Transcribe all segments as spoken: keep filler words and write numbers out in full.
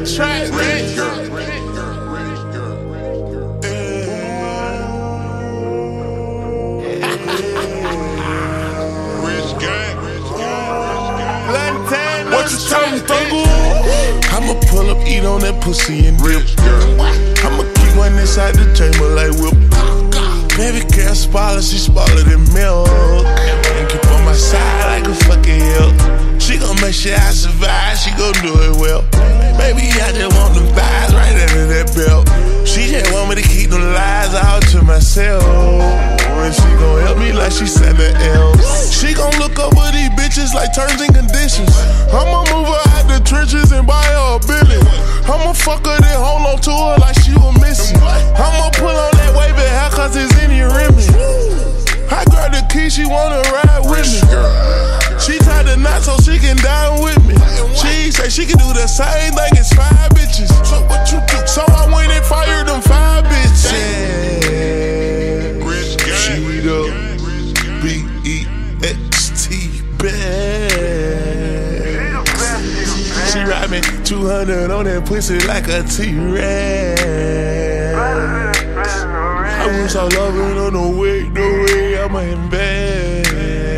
track, Rich girl. What you tell me, Thuggle? I'ma pull up, eat on that pussy and dip. I'ma keep one inside the chamber like whip. Baby girl spoiler, she spoiler than milk. And keep on my side like a fucking help. She gon' make sure I survive, she gon' do it well. Baby, I just want them thighs right under that belt. She just want me to keep them lies all to myself. And she gon' help me like she Santa else. She gon' look over these bitches like terms and conditions. I'ma move her out the trenches and buy her a billion. I'ma fuck her then hold on to her like she was missing. I'ma pull on that wavy hair cause it's in your rimming. I grab the key, she wanna ride with me. She tied the knot so she can dine with me. She say she can do the same thing as five bitches. So what you do? So I went and fired them five bitches. She the B E X T bad. She ride me two hundred on that pussy like a T-Rex. I wish I love it on the way, the way I'ma invest.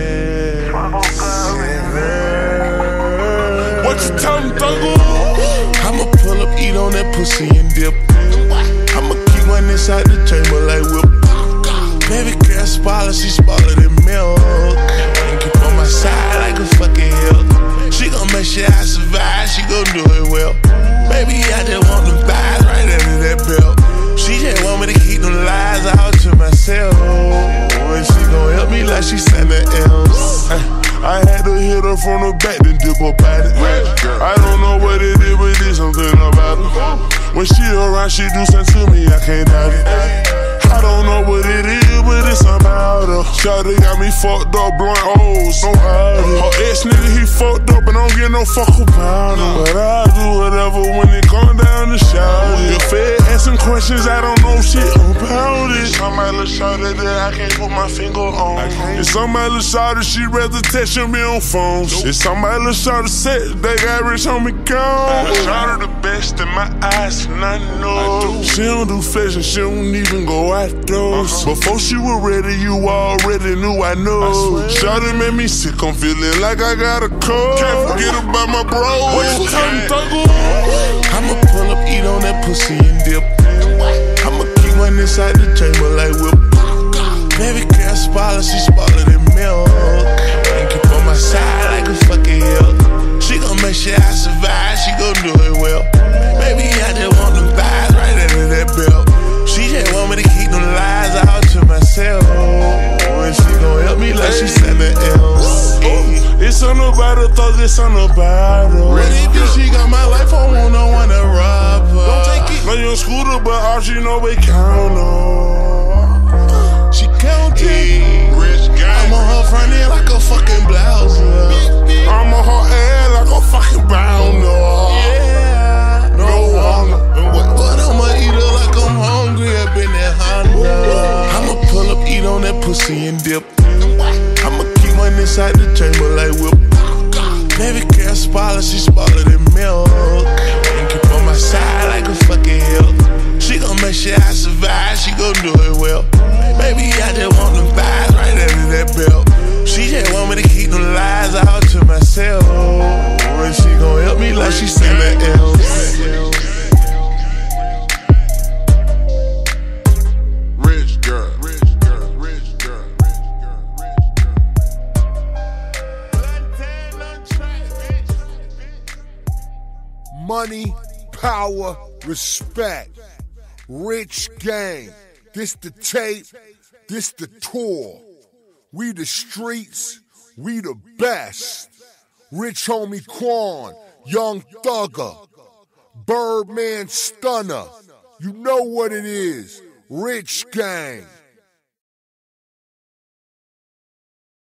What you tell me, Thuggle? I'ma pull up, eat on that pussy and dip. I'ma keep one inside the chamber like whip. Baby girl spoiler, she spoiler than milk. And keep on my side like a fucking help. She gon' make sure I survive, she gon' do it well. Baby, I just want them thighs right under that belt. She just want me to keep them lies all to myself. And she gon' help me like she Santa else. I had to hit her from the back, then dip up at it. I don't know what it is, but there's something about it. When she around, she do something to me, I can't doubt it. I don't know what it is, but it's about her. Shawty got me fucked up, blunt O's, no hide it. Her ex nigga, he fucked up, and don't get no fuck about him. But I do whatever when it come down to shout it. If Fed asking questions, I don't know shit about it. Somebody look shorter that I can't put my finger on. If somebody look shorter, she rather text me on phones. If somebody look shorter set, they got rich on me gone. Shorter the best in my eyes, and I know. She don't do fashion, she don't even go outdoors. Uh-huh. Before she was ready, you already knew I know. Shawty made me sick, I'm feeling like I got a cold. Can't forget about my bro. What you tell me, Thuggle? I'ma pull up, eat on that pussy and dip. I'ma keep one inside the chamber like whip. Baby girl spoiler, she spoiler than milk. And keep on my side like a fucking help. She gon' make sure I survive, she gon' do it well. Baby, I just want them thighs right under that belt. She just want me to keep them lies all to myself. And she gon' help me like she Santa else. It's something about her, thug, it's something about her. Ready, bitch, she got my life, I want no one to rob her. Don't take it. Now you on scooter, but all she know we count on. She counting. I'm on her front end like a fucking blouse. I'm on her head like a fucking brown dog. Yeah, no honor. But I'ma eat her like I'm hungry up in that Honda. I'ma pull up, eat on that pussy and dip. I'ma keep one inside the chamber like whip. Baby girl spoiler, she spoiler than milk. And keep on my side like a fucking help. She gon' make sure I survive, she gon' do it well. Baby, I just want them thighs right under that belt. She just want me to keep them lies all to myself. And she gon' help me like she Santa else. Rich girl, rich girl, rich girl, rich girl, rich girl. Money, power, respect. Rich gang. This the tape, this the tour. We the streets, we the best. Rich homie Quan, Young Thugger, Birdman Stunner. You know what it is. Rich gang.